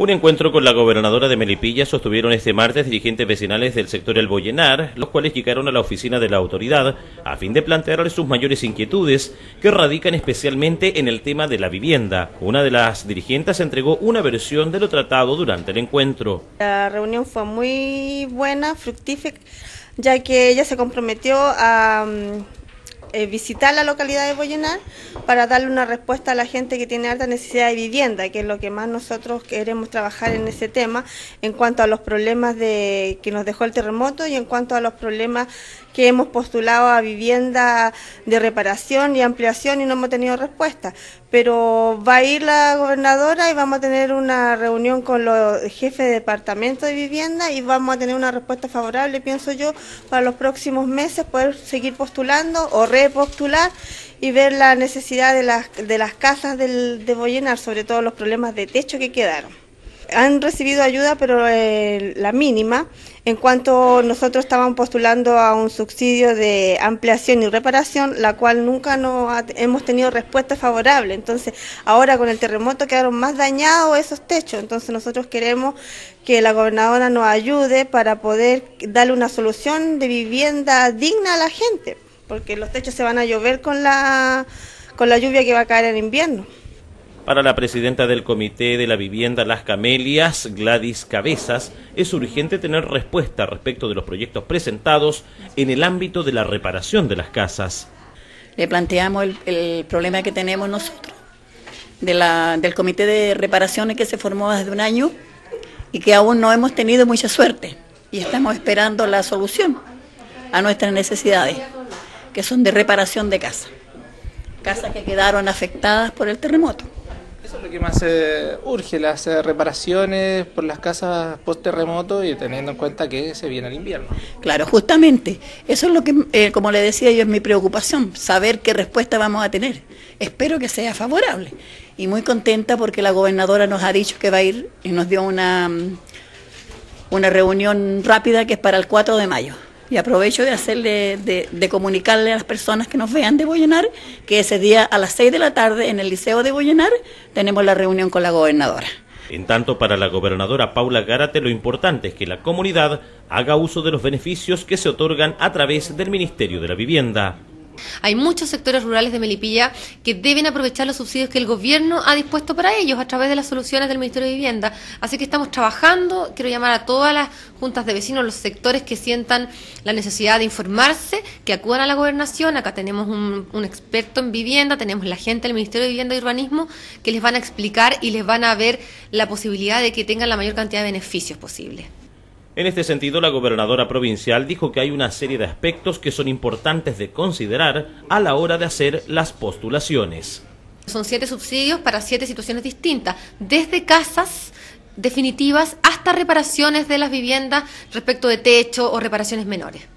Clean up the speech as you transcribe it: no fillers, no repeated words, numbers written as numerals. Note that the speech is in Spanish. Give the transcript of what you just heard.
Un encuentro con la gobernadora de Melipilla sostuvieron este martes dirigentes vecinales del sector El Bollenar, los cuales llegaron a la oficina de la autoridad a fin de plantearle sus mayores inquietudes, que radican especialmente en el tema de la vivienda. Una de las dirigentes entregó una versión de lo tratado durante el encuentro. La reunión fue muy buena, fructífera, ya que ella se comprometió a visitar la localidad de Bollenar para darle una respuesta a la gente que tiene alta necesidad de vivienda, que es lo que más nosotros queremos trabajar en ese tema, en cuanto a los problemas que nos dejó el terremoto y en cuanto a los problemas que hemos postulado a vivienda de reparación y ampliación y no hemos tenido respuesta. Pero va a ir la gobernadora y vamos a tener una reunión con los jefes de departamento de vivienda y vamos a tener una respuesta favorable, pienso yo, para los próximos meses poder seguir postulando o repostular y ver la necesidad de las casas de Bollenar, sobre todo los problemas de techo que quedaron. Han recibido ayuda, pero la mínima, en cuanto nosotros estábamos postulando a un subsidio de ampliación y reparación, la cual nunca hemos tenido respuesta favorable. Entonces, ahora con el terremoto quedaron más dañados esos techos, entonces nosotros queremos que la gobernadora nos ayude para poder darle una solución de vivienda digna a la gente, porque los techos se van a llover con la lluvia que va a caer en invierno. Para la presidenta del Comité de la Vivienda Las Camelias, Gladys Cabezas, es urgente tener respuesta respecto de los proyectos presentados en el ámbito de la reparación de las casas. Le planteamos el problema que tenemos nosotros, del Comité de Reparaciones que se formó hace un año y que aún no hemos tenido mucha suerte y estamos esperando la solución a nuestras necesidades, que son de reparación de casas que quedaron afectadas por el terremoto. Eso es lo que más urge, las reparaciones por las casas post-terremoto y teniendo en cuenta que se viene el invierno. Claro, justamente, eso es lo que, como le decía yo, es mi preocupación, saber qué respuesta vamos a tener. Espero que sea favorable y muy contenta porque la gobernadora nos ha dicho que va a ir y nos dio una reunión rápida que es para el 4 de mayo. Y aprovecho de comunicarle a las personas que nos vean de Bollenar que ese día a las 6 de la tarde en el Liceo de Bollenar tenemos la reunión con la gobernadora. En tanto, para la gobernadora Paula Gárate, lo importante es que la comunidad haga uso de los beneficios que se otorgan a través del Ministerio de la Vivienda. Hay muchos sectores rurales de Melipilla que deben aprovechar los subsidios que el gobierno ha dispuesto para ellos a través de las soluciones del Ministerio de Vivienda. Así que estamos trabajando, quiero llamar a todas las juntas de vecinos, los sectores que sientan la necesidad de informarse, que acudan a la gobernación. Acá tenemos un experto en vivienda, tenemos la gente del Ministerio de Vivienda y Urbanismo que les van a explicar y les van a ver la posibilidad de que tengan la mayor cantidad de beneficios posible. En este sentido, la gobernadora provincial dijo que hay una serie de aspectos que son importantes de considerar a la hora de hacer las postulaciones. Son 7 subsidios para 7 situaciones distintas, desde casas definitivas hasta reparaciones de las viviendas respecto de techo o reparaciones menores.